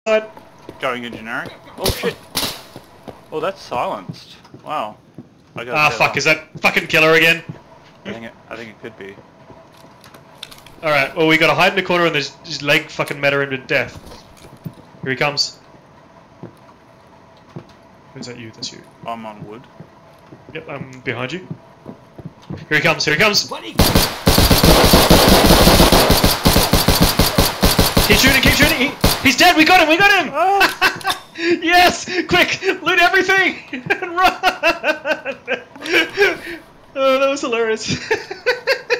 Going in generic. Oh shit. Oh, that's silenced. Wow. Ah, fuck, is that fucking killer again? I think it could be. Alright, well we gotta hide in the corner and there's his leg fucking matter him to death. Here he comes. Is that you? That's you. I'm on wood. Yep, I'm behind you. Here he comes, here he comes! Keep shooting, he's dead, we got him! Oh. Yes! Quick! Loot everything! And run! Oh, that was hilarious.